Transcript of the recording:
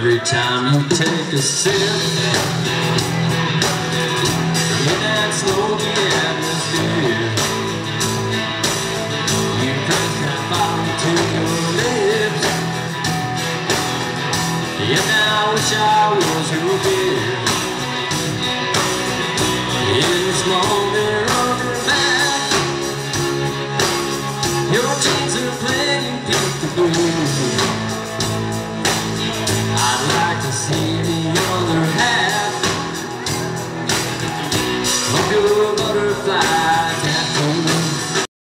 Every time you take a sip, in that smoky atmosphere, you press that bottle to your lips. And I wish I was your beer in the small